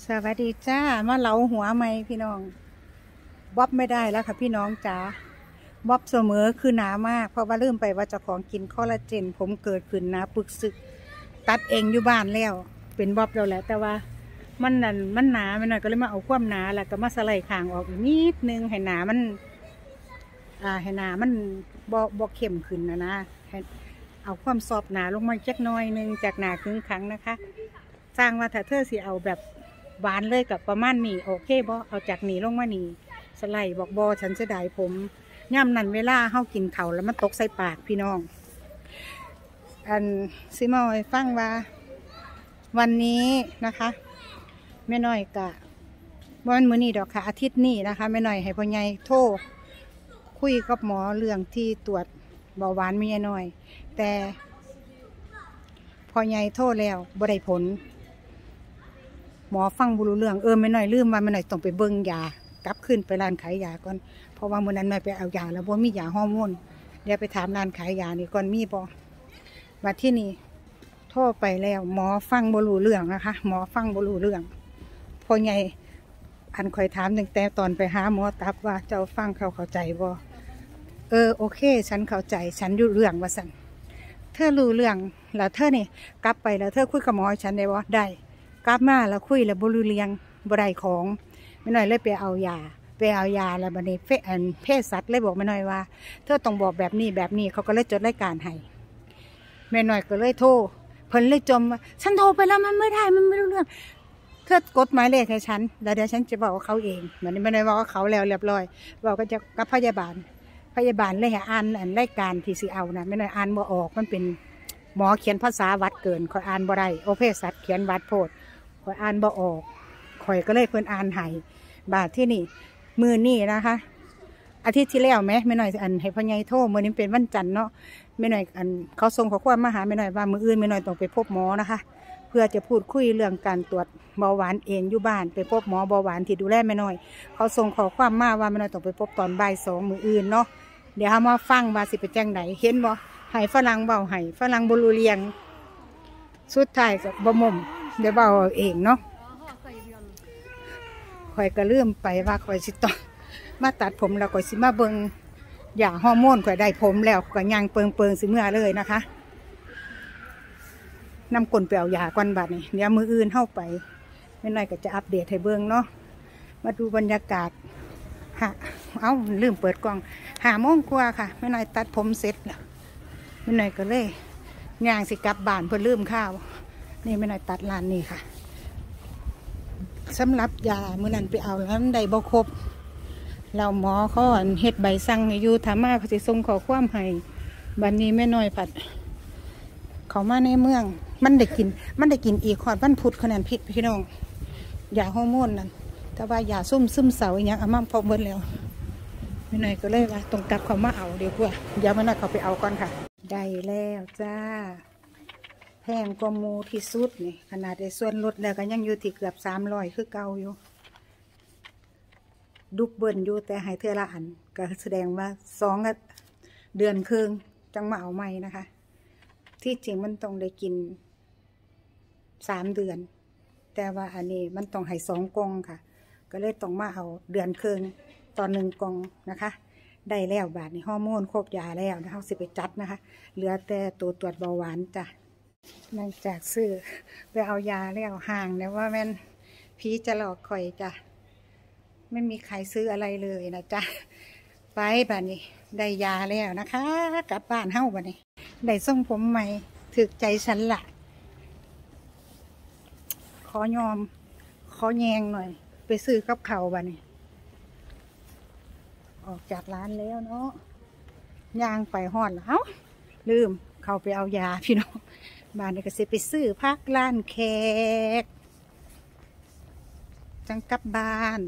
สวัสดีจ้ามาเหลาหัวไหมพี่น้องบ๊อบไม่ได้แล้วค่ะพี่น้องจ๋าบ๊อบเสมอคือหนามากเพราะว่าลืมไปว่าเจ้าของกินคอลลาเจนผมเกิดขึ้นหนาปึกซึกตัดเองอยู่บ้านแล้วเป็นบ๊อบแล้วแหละแต่ว่ามันนั่นมันหนาไปหน่อยก็เลยมาเอาความหนาแล้วก็มาสไลด์ข้างออกอีกนิดนึงให้หนามันให้หนามันบ่เข้มขึ้นนะให้เอาความซอฟหนาลงมาจักหน่อยนึงจากหนาครึ่งครั้งนะคะสร้างว่าถ้าเธอสิเอาแบบหวานเลยกับประมาณนี้โอเคบ่เอาจากนี้ลงมานี่สไลด์บอกบอฉันจะได้ผมย่ำนั่นเวลาเฮากินเข่าแล้วมันตกใส่ปากพี่น้องอันซิมอยฟังว่าวันนี้นะคะแม่น้อยกะวันมื้อนี้ดอกค่ะอาทิตย์นี้นะคะแม่น้อยให้พ่อใหญ่โทรคุยกับหมอเรื่องที่ตรวจเบาหวานแม่น้อยแต่พ่อใหญ่โทรแล้วบ่ได้ผลหมอฟังบุรุเรื่องไม่หน่อยลืมว่าไม่หน่อยต้องไปเบิ่งยากลับขึ้นไปร้านขายยาก่อนเพราะว่าเมื่อนั้นไม่ไปเอายาแล้วบ่มียาฮอร์โมนเดี๋ยวไปถามร้านขายยานี่ก่อนมีบ่มาที่นี่โทรไปแล้วหมอฟังบุรุเรื่องนะคะหมอฟังบุรุเรื่องพอใหญ่อันคอยถามตั้งแต่ตอนไปหาหมอตับว่าเจ้าฟังเข้าใจบ่โอเคฉันเข้าใจฉันรู้เรื่องว่าสั่นเธอรู้เรื่องแล้วเธอนี่กลับไปแล้วเธอคุยกับหมอฉันได้บ่ได้กลับมาแล้วคุยแล้วบ่รู้เรื่องบ่ได้ของไม่น้อยเลยไปเอายาแล้วบัดนี้เภสัชเลยบอกไม่น้อยว่าเธอต้องบอกแบบนี้เขาก็เลยจดรายการให้แม่น้อยก็เลยโทรเพิ่นเลยจมว่าฉันโทรไปแล้วมันไม่ได้มันไม่รู้เรื่องเธอกดหมายเลขให้ฉันแล้วเดี๋ยวฉันจะบอกว่าเขาเองเหมือนไม่ได้บอกว่าเขาแล้วเรียบร้อยบอกก็จะกับพยาบาลเลยให้อ่านรายการที่สิเอานะไม่น้อยอ่านบ่ออกมันเป็นหมอเขียนภาษาวัดเกินคอยอ่านบ่ได้โอเภสัชเขียนวัดโพดคอยอ่านบ่ออกคอยก็เลยเพิ่นอ่านให้บาทที่นี่มือนี่นะคะอาทิตย์ที่แล้วไหมไม่หน่อยอันให้พ่อใหญ่โทรมือนี้เป็นวันจันทร์เนาะไม่หน่อยอันเขาส่งข้อความมาหาไม่หน่อยว่ามืออื่นไม่หน่อยต้องไปพบหมอนะคะเพื่อจะพูดคุยเรื่องการตรวจเบาหวานเองอยู่บ้านไปพบหมอเบาหวานที่ดูแลไม่หน่อยเขาส่งข้อความมาว่าไม่หน่อยต้องไปพบตอนบ่าย2มืออื่นเนาะเดี๋ยวมาฟังว่าสิไปแจ้งไหนเห็นบ่ให้ฝรั่งเบาให้ฝรั่งบุรุเรียงสุดท้ายกับบ่มุมเดี๋ยวเบาเองเนาะคอยก็ลืมไปว่าคอยสิต้องมาตัดผมแล้วคอยสิมาเบิงยาฮอร์โมนคอยได้ผมแล้วก็ยังเปิงสิเมื่อเลยนะคะนำกลไปเอายาก่อนบัดนี้เดี๋ยวมืออื่นเข้าไปไม่น้อยก็จะอัปเดตให้เบิงเนาะมาดูบรรยากาศลืมเปิดกล้อง5 โมงกว่าค่ะไม่น้อยตัดผมเสร็จแล้วไม่น้อยก็เลยย่างสิกลับบ้านเพื่อลืมข้าวนี่ไม่น้อยตัดร้านนี้ค่ะสำหรับยาเมื่อนั้นไปเอาแล้วได้บ่ครบเราหมอเขาเฮ็ดใบสั่งอยู่ถามมาเขาจะส่งขอความให้บัดนี้แม่น้อยผัดเขามาในเมืองมันได้กินอีกขอดวันพุธขนาดพิษพี่น้องยาฮอร์โมนนั่นแต่ว่ายาซึมเสาอย่างเงี้ยเอามาพอหมดแล้วแม่น้อยก็เลยว่าตรงกลับเขามาเอาเดี๋ยวแม่น้อยเขาไปเอาก่อนค่ะได้แล้วจ้าแพงกว่าหมูที่สุดนี่ขนาดในส่วนลดแล้วก็ยังอยู่ที่เกือบ300คือเก่าอยู่ดุบเบิ้ลอยู่แต่ให้เทื่อละอันก็แสดงว่า2 เดือนครึ่งจังมาเอาใหม่นะคะที่จริงมันต้องได้กิน3 เดือนแต่ว่าอันนี้มันต้องให้2 กล่องค่ะก็เลยต้องมาเอาเดือนครึ่งต่อ1 กล่องนะคะได้แล้วบาทนี้ฮอร์โมนครบยาแล้วนะคะสิไปจัดนะคะเหลือแต่ตัวตรวจเบาหวานจ้ะหลังจากซื้อไปเอายาแล้วห่างเนี่ยว่าแม่นผีจะหลอกข่อยจ้ะไม่มีใครซื้ออะไรเลยนะจ๊ะไปบ้านนี้ได้ยาแล้วนะคะกลับบ้านเฮ้าบ้านนี้ได้ทรงผมใหม่ถึกใจฉันละขอแยงหน่อยไปซื้อกับเขาบ้านนี้ออกจากร้านแล้วเนาะย่างไปห่อนแล้วลืมเข้าไปเอายาพี่น้องบ้านนี้ก็สิไปซื้อพักร้านแขกจังกลับบ้าน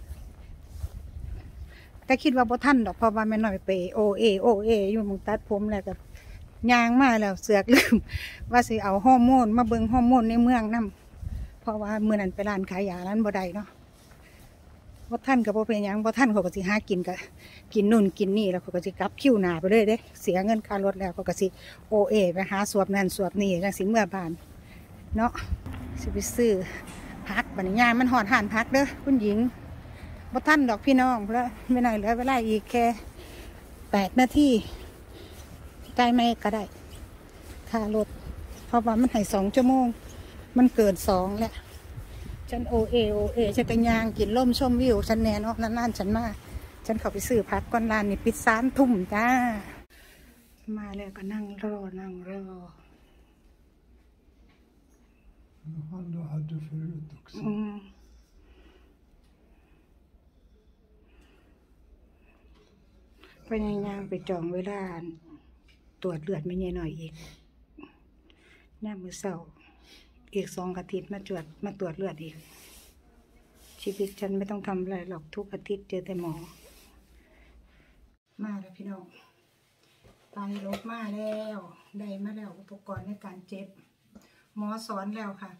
แต่คิดว่าบ่ทันดอกเพราะว่าแม่น้อยไปโอเออยู่มึงตัดผมแล้วกับยางมาแล้วเสือกลืมว่าสิเอาฮอร์โมนมาเบิ่งฮอร์โมนในเมืองนำเพราะว่าเมื่อนั้นไปร้านขายยาร้านบ่ได้เนาะบ่ทันกับบ่เป็นหยังบ่ทันเขาก็สิหากินกับกินนู่นกินนี่แล้วเขาก็สิกลับคิวหน้าไปเลยเด้เสียเงินค่ารถแล้วเขาก็สิโไปหาสวบนั่นสวบนี่จังสิเมื่อบ้านเนาะสิไปซื้อพักปัญญามันหอดห่านพักเด้อคุณหญิงบ่ทันดอกพี่น้องแล้วไม่นานเหลือเวลาอีกแค่8 นาทีได้ไหมก็ได้ค่ารถเพราะว่ามันให้2 ชั่วโมงมันเกิน2แล้วฉันโอเอฉันก็ย่างกินล่มชมวิวฉันแน่นอนนานๆฉันมาฉันเข้าไปซื้อพักก่อนร้านนี่ปิด3 ทุ่มจ้ามาแล้วก็นั่งรอไปย่างไปจองเวลาตรวจเลือดไม่เยอะหน่อยอีกหน้ามือเศร้าอีก2 อาทิตย์มาตรวจเลือดอีกชีวิตฉันไม่ต้องทำอะไรหรอกทุกอาทิตย์เจอแต่หมอมาแล้วพี่น้องตายรถมาแล้วได้มาแล้วอุปกรณ์ในการเจ็บหมอสอนแล้วค่ะ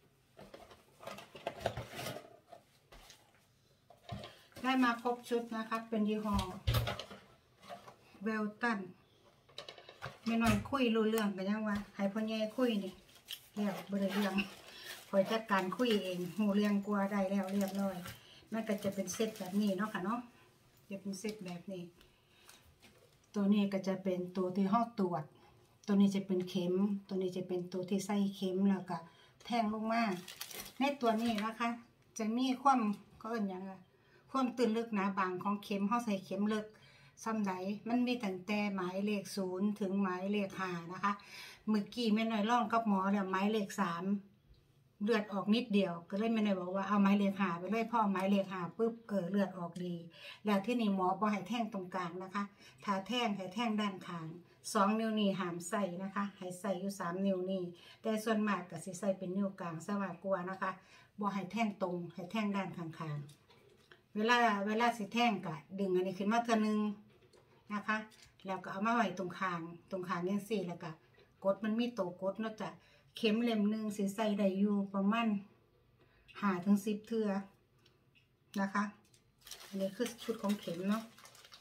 ได้มาครบชุดนะครับเป็นยี่ห้อเวลตันไม่น้อยคุยรู้เรื่องกันยังวะให้พ่อแย่คุยนี่แล้วบริเรื่องคอยจัดการคุยเองหูเรียงกลัวได้แล้วเรียบร้อยมันก็จะเป็นเซตแบบนี้เนาะค่ะเนาะจะเป็นเซตแบบนี้ตัวนี้ก็จะเป็นตัวที่ห้องตรวจตัวนี้จะเป็นเข็มตัวนี้จะเป็นตัวที่ใส่เข็มแล้วก็แทงลงมาในตัวนี้นะคะจะมีความก็เอิ้นอย่างไรความตื้นลึกหนาบางของเข็มห้องใส่เข็มลึกซ้ำไหนมันมีตั้งแต่หมายเลข0ถึงหมายเลข5นะคะเมื่อกี้แม่น้อยร่องกับหมอแล้วหมายเลข3เลือดออกนิดเดียวก็เลยแม่น้อยบอกว่าเอาหมายเลข5ไปเลยพ่อหมายเลข5ปุ๊บเลือดออกดีแล้วที่นี่หมอบอกให้แท่งตรงกลางนะคะถ้าแท่งให้แท่งด้านข้าง2 นิ้วนี่ห้ามใส่นะคะให้ใส่อยู่3 นิ้วนี่แต่ส่วนมากก็สิใส่เป็นนิ้วกลางสว่างกว่านะคะบอกให้แท่งตรงให้แท่งด้านข้างๆเวลาสิแท่งก็ดึงอันนี้ขึ้นมาเท่านึงนะคะแล้วก็เอามาไว้ตรงคางยังสี่แล้วก็กดมันมีโตกดเนาะจ้ะเข็มเล่มหนึ่งสิใส่ได้อยู่ประมาณ5 ถึง 10 เทื่อนะคะอันนี้คือชุดของเข็มเนาะ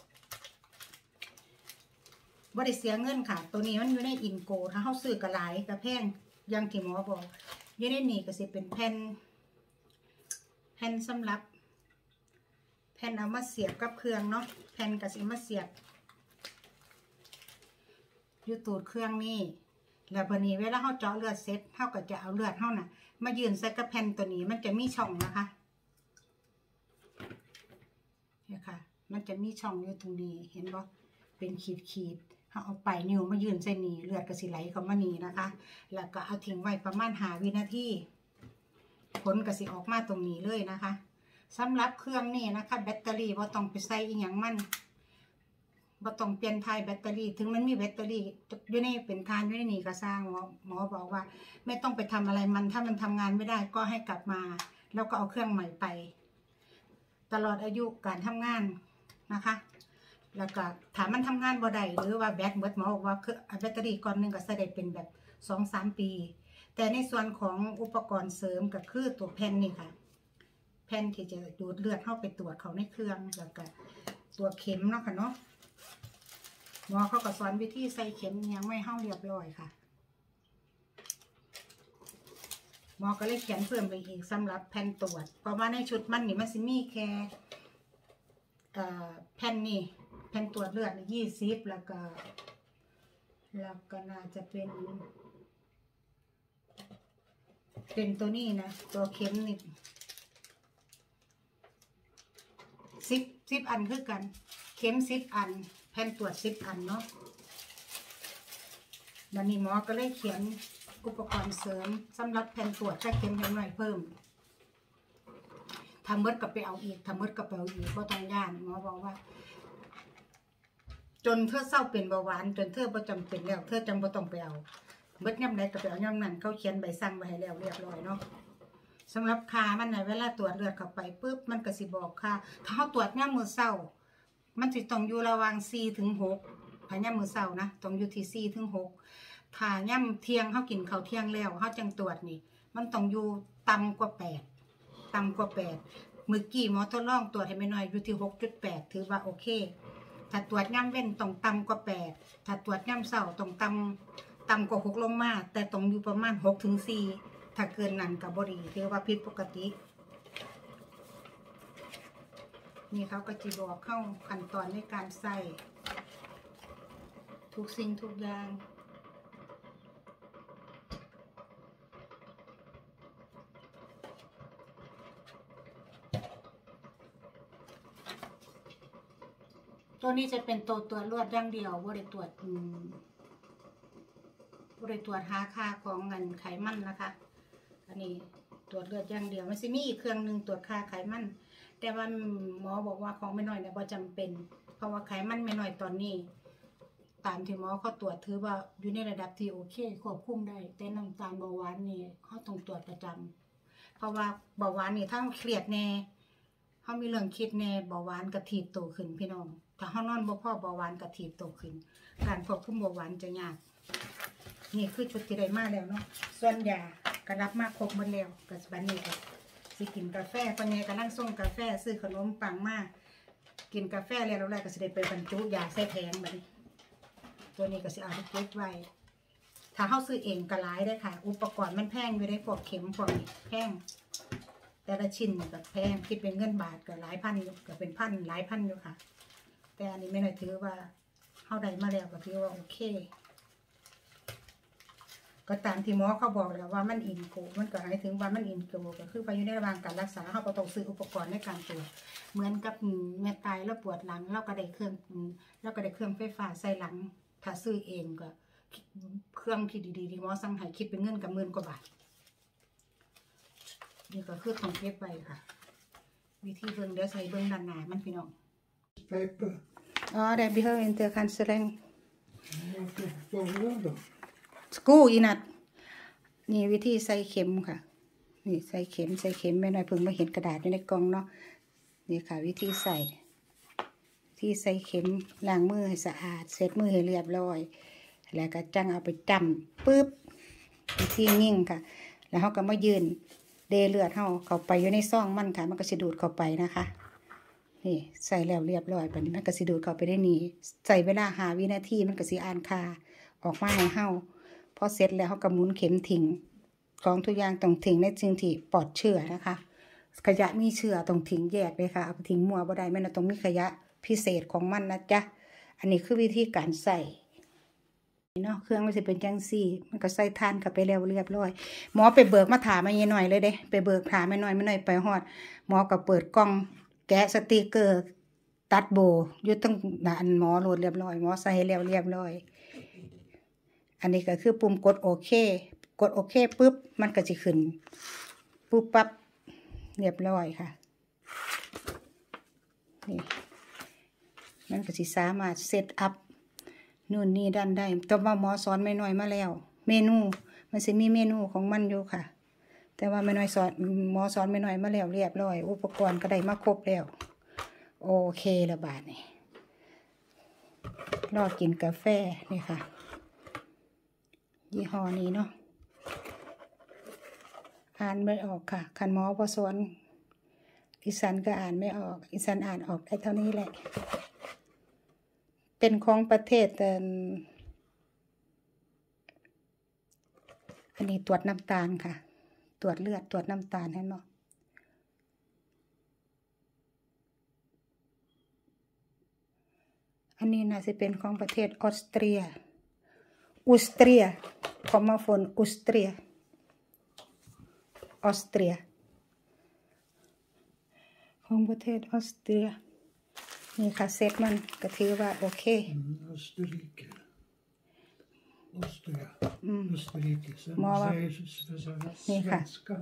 บ่ได้เสียเงินค่ะตัวนี้มันอยู่ในอินโกถ้าเขาซื้อกระหลายกระแพงยังที่หมอบอกอยู่ในนี่ก็สิเป็นแผ่นสำหรับแผ่นเอามาเสียบกับเครื่องเนาะแผ่นก็สิมาเสียบอยู่ตูดเครื่องนี่แล้วบัดนี้เวลาเขาเจาะเลือดเสร็จเขาก็จะเอาเลือดเขาน่ะมายืนใส่กับแผ่นตัวนี้มันจะมีช่องนะคะเนี่ยค่ะมันจะมีช่องอยู่ตรงนี้เห็นบ่เป็นขีดเขาเอาไปนิ้วมายืนใส่นี่เลือดก็สิไหลเข้ามานี่นะคะแล้วก็เอาทิ้งไว้ประมาณ5 วินาทีผลก็สิออกมาตรงนี้เลยนะคะสำหรับเครื่องนี่นะคะแบตเตอรี่บ่ต้องไปใส่อีหยังมันบ่ต้องเปลี่ยนถ่ายแบตเตอรี่ถึงมันมีแบตเตอรี่อยู่ในเป็นทานอยู่ในนี่ก็สร้างหมอบอกว่าไม่ต้องไปทำอะไรมันถ้ามันทำงานไม่ได้ก็ให้กลับมาแล้วก็เอาเครื่องใหม่ไปตลอดอายุการทำงานนะคะแล้วก็ถ้ามันทำงานบ่ได้หรือว่าแบตหมดหมอบอกว่าแบตเตอรี่ก้อนนึงก็จะได้เป็นแบบ 2-3 ปีแต่ในส่วนของอุปกรณ์เสริมก็คือตัวแผ่นนี่ค่ะแผ่นที่จะดูดเลือดเข้าไปตรวจเขาในเครื่องแล้วก็ตัวเข็มเนาะค่ะเนาะหมอเขาก็สอนวิธีใส่เข็มยังไม่เข้าเรียบร้อยค่ะหมอก็เลยเขียนเพิ่มไปอีกสำหรับแผ่นตรวจเพราะว่าในชุดมันนี่มันสิมีแค่แผ่นนี่แผ่นตรวจเลือด20แล้วก็น่าจะเป็นตัวนี้นะตัวเข็มนี่10 อันคือกันเข็ม10 อันแผ่นตรวจ10 อันเนาะวันนี้หมอก็เลยเขียนอุปกรณ์เสริมสำหรับแผ่นตรวจถ้าเข็มยังหน่อยเพิ่มทำเบิดกับไปเอาอีกทำเบิดกับไปเอาอีกก็ต้องย่านหมอบอกว่าจนเธอเศร้าเป็นเบาหวานจนเธอประจำเป็นแล้วเธอจังบ่ต้องไปเอาเบิดย่ำไหนกับไปเอาย่ำนั้นเขาเขียนใบสั่งไว้ให้แล้วเรียบร้อยเนาะสำหรับค่ามันในเวลาตรวจเลือดเข้าไปปุ๊บมันก็สิบอกค่าถ้าเขาตรวจย่ำมือเศร้ามันจะต้องอยู่ระหว่าง4 ถึง 6ถ้าย่ำมือเศร้านะต้องอยู่ที่4 ถึง 6ถ้าย่ำเที่ยงเขากินข้าวเที่ยงแล้วเขาจังตรวจนี่มันต้องอยู่ต่ำกว่า8เมื่อกี้หมอทดลองตรวจให้ไม่น้อยอยู่ที่ 6.8 ถือว่าโอเคถ้าตรวจย่ำเว้นต้องต่ำกว่า8ถ้าตรวจย่ำเศร้าต้องต่ำกว่า6ลงมาแต่ต้องอยู่ประมาณ6 ถึง 4 ถ้าเกินนั้นกับบดีถือว่าผิดปกตินี่เขาก็จะบอกเข้าขั้นตอนในการใส่ทุกสิ่งทุกอย่างตัวนี้จะเป็นตัวตรวจเลือดอย่างเดียวบ่ได้ตรวจหาค่าของเงินไขมันนะคะอันนี้ตรวจเลือดอย่างเดียวมันจะมีอีกเครื่องหนึ่งตรวจค่าไขมันแต่ว่าหมอบอกว่าของไม่น้อยเนี่ยบ่จำเป็นเพราะว่าไขมันไม่น้อยตอนนี้ตามที่หมอเขาตรวจถือว่าอยู่ในระดับที่โอเคควบคุมได้แต่น้ำตาลเบาหวานนี่เขาต้องตรวจประจำเพราะว่าเบาหวานนี่ถ้าเครียดแน่เขามีเรื่องคิดแน่เบาหวานกระถีบโตขึ้นพี่น้องถ้าเขานอนบ่พอเบาหวานกระถีบโตขึ้นการควบคุมเบาหวานจะยากนี่คือชุดที่ได้มาแล้วเนาะส่วนยากระดับมาครบหมดแล้วกับบันนี้ก็สิกินกาแฟปัญญากำลังส่งกาแฟซื้อขนมปังมากินกาแฟแล้วเราก็สิได้ไปบรรจุยาใส่แผงแบบนี้ตัวนี้ก็สิเอาไปเก็บไว้ถ้าเขาซื้อเองก็หลายได้ค่ะอุปกรณ์มันแพงอยู่ได้พวกเข็มพวกแพงแต่ละชิ้นก็แพงคิดเป็นเงินบาทก็หลายพันอยู่ก็เป็นพันหลายพันอยู่ค่ะแต่อันนี้ไม่ได้ถือว่าเขาได้มาแล้วก็ถือว่าโอเคก็ตามที่หมอเขาบอกแล้วว่ามันอินโกมันก็หมายถึงว่ามันอินโกก็คือไปอยู่ในระหว่างการรักษาเขาก็ต้องซื้ออุปกรณ์ในการตรวจเหมือนกับแม่ตายแล้วปวดหลังเราก็ได้เครื่องไฟฟ้าใส่หลังถ้าซื้อเองก็เครื่องที่ดีๆที่หมอสั่งให้คิดเป็นเงินกับ10,000 กว่าบาทนี่ก็คือของเก็บไว้ค่ะวิธีเบิ่งเดี๋ยวใส่เบิ่งด้านหน้ามันพี่น้องอ๋อได้บิเฮอร์อินเตอร์คันเซเลงสกูอีนัดนี่วิธีใส่เข็มค่ะนี่ใส่เข็มไม่น้อยเพิ่งมาเห็นกระดาษอยู่ในกล่องเนาะนี่ค่ะวิธีใส่เข็มล้างมือให้สะอาดเช็ดมือให้เรียบร้อยแล้วก็จังเอาไปจำปึ๊บวิธียิ่งค่ะแล้วเขาก็มายืนเดเลือดเข้าไปอยู่ในซ่องมันค่ะมันก็สิดูดเข้าไปนะคะนี่ใส่แล้วเรียบร้อยแบบนี้มันก็สิดูดเข้าไปได้นี่ใส่เวลา5 วินาทีมันก็สิอ่านค่าออกมาให้เฮาพอเสร็จแล้วเขาก็หมุนเข็มทิ้งของทุกอย่างต้องทิ้งในสิ่งที่ปลอดเชื้อนะคะขยะมีเชื้อต้องทิ้งแยกเลยค่ะเอาไปทิ้งมั่วบ่ได้แม่นต้องมีขยะพิเศษของมันนะจ๊ะอันนี้คือวิธีการใส่เนาะเครื่องมันจะเป็นจังซี่มันก็ใส่ทานเข้าไปแล้วเรียบร้อยหมอไปเบิกมาถามมาเยหน่อยเลยเด้ไปเบิกถามไม่น้อยไปฮอดหมอก็เปิดกล่องแกะสติกเกอร์ตัดโบอยู่ตั้งอันหมอโหลดเรียบร้อยหมอใส่แล้วเรียบร้อยอันนี้ก็คือปุ่มกดโอเคปุ๊บมันก็จะขึ้นปุ๊บปั๊บเรียบร้อยค่ะนี่มันก็จะสามารถเซตอัพนู่นนี่ด้านได้แต่ว่าหมอสอนไม่น้อยมาแล้วเมนูมันจะมีเมนูของมันอยู่ค่ะแต่ว่าไม่น้อยหมอสอนไม่น้อยมาแล้วเรียบร้อยอุปกรณ์ก็ได้มาครบแล้วโอเคละบาทนี่รอกินกาแฟนี่ค่ะยี่ห้อนี้เนาะอ่านไม่ออกค่ะคันหมอพอสอนอีสันก็อ่านไม่ออกอีสันอ่านออกได้เท่านี้แหละเป็นของประเทศอันนี้ตรวจน้ำตาลค่ะตรวจเลือดตรวจน้ำตาลให้หมออันนี้น่าจะเป็นของประเทศออสเตรียคอมมาฟอนออสเตรียของประเทศออสเตรียนี่ค่ะเซตมันก็ถือว่าโอเคหมอว่านี่ค่ะ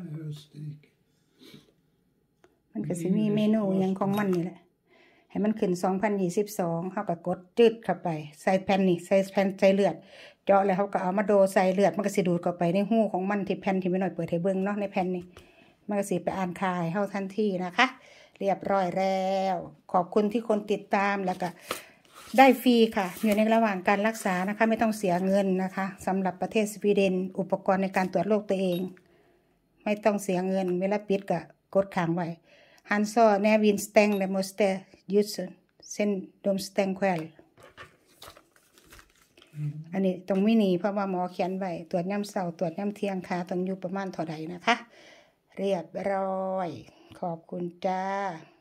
มันก็จะมีเมนูอย่างของมันนี่แหละให้มันขึ้น2022เขาก็กดจืดเข้าไปใส่แผ่นนี่ใส่แผ่นใส่เลือดเจาะแล้วเขาก็เอามาโดใส่เลือดมันก็สิดูดเข้าไปในหูของมันที่แผ่นที่ไม่หน่อยเปิดให้เบิ่งเนาะในแผ่นนี่มันก็สิไปอ่านค่าให้เฮาทันทีนะคะเรียบร้อยแล้วขอบคุณที่คนติดตามแล้วก็ได้ฟรีค่ะอยู่ในระหว่างการรักษานะคะไม่ต้องเสียเงินนะคะสำหรับประเทศสวีเดนอุปกรณ์ในการตรวจโรคตัวเองไม่ต้องเสียเงินเวลาปิดก็กดค้างไว้Han sa när vinsten det måste just sen de stäng själv อันนี้ตรงไม่หนีเพราะว่าหมอเขียนไว้ตรวจย่ำเสาร์ตรวจย่ำเที่ยงค่ะต้องอยู่ประมาณเท่าใดนะคะ เรียบร้อยขอบคุณจ้า